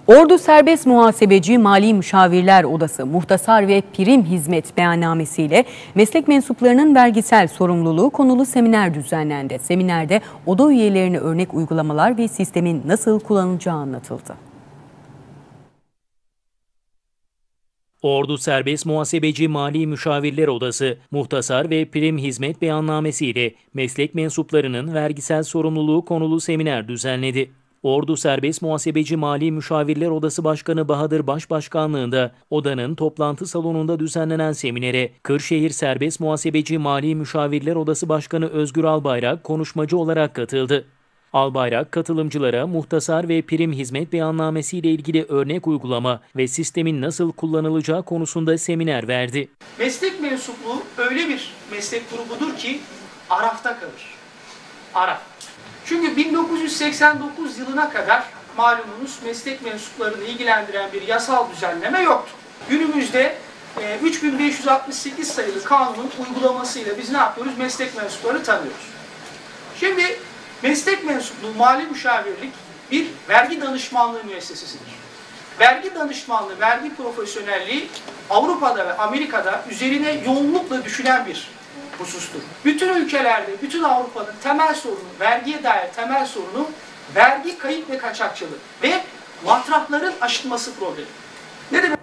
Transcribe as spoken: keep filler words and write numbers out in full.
Ordu Serbest Muhasebeci Mali Müşavirler Odası muhtasar ve prim hizmet beyannamesiyle meslek mensuplarının vergisel sorumluluğu konulu seminer düzenlendi. Seminerde oda üyelerine örnek uygulamalar ve sistemin nasıl kullanılacağı anlatıldı. Ordu Serbest Muhasebeci Mali Müşavirler Odası, muhtasar ve prim hizmet beyannamesiyle meslek mensuplarının vergisel sorumluluğu konulu seminer düzenledi. Ordu Serbest Muhasebeci Mali Müşavirler Odası Başkanı Bahadır Başbaşkanlığında odanın toplantı salonunda düzenlenen seminere Kırşehir Serbest Muhasebeci Mali Müşavirler Odası Başkanı Özgür Albayrak konuşmacı olarak katıldı. Albayrak, katılımcılara muhtasar ve prim hizmet beyannamesi ile ilgili örnek uygulama ve sistemin nasıl kullanılacağı konusunda seminer verdi. Meslek mensupluğu öyle bir meslek grubudur ki arafta kalır. Araf. Çünkü bin dokuz yüz seksen dokuz yılına kadar malumunuz meslek mensuplarını ilgilendiren bir yasal düzenleme yoktu. Günümüzde e, üç bin beş yüz altmış sekiz sayılı kanunun uygulamasıyla biz ne yapıyoruz? Meslek mensuplarını tanıyoruz. Şimdi meslek mensupluğu, mali müşavirlik bir vergi danışmanlığı müessesesidir. Vergi danışmanlığı, vergi profesyonelliği Avrupa'da ve Amerika'da üzerine yoğunlukla düşülen bir husustur. Bütün ülkelerde, bütün Avrupa'nın temel sorunu, vergiye dair temel sorunu vergi kayıp ve kaçakçılığı ve matrahların aşılması problemi. Ne demek?